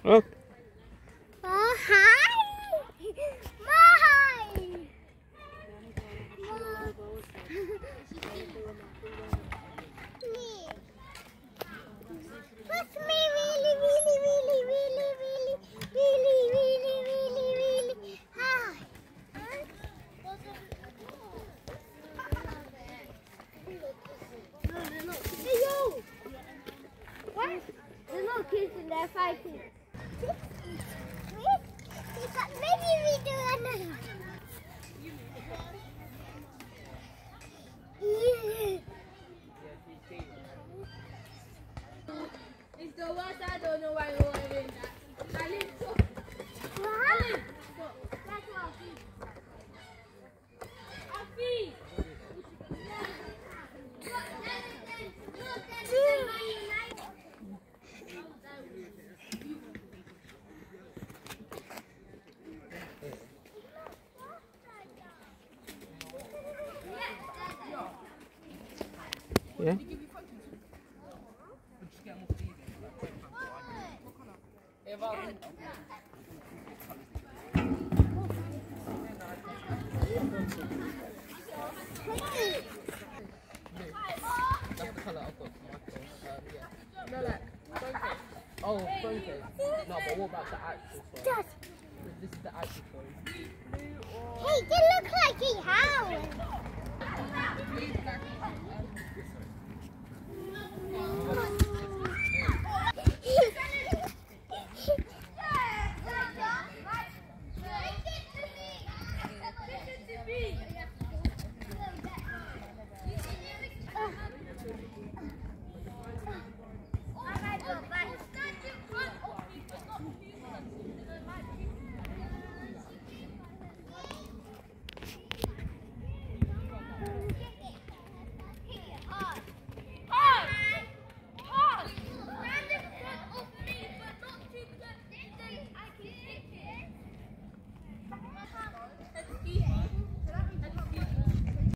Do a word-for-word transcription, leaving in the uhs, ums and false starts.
Look. Oh, hi! Hi! Push me really, really, really, really, really, really, really, really, really high. Hey, yo! What? There's no kids in there fighting. Maybe we do another one. It's the worst. I don't know why you are doing that. Ali, go. Ali, go. That's what Afi. Yeah. That's the colour I've got for my clothes. Um, yeah. No, like, phone case. Oh, phone case. No, but what about the actual phone? This is the actual phone. Hey, they look like he howled.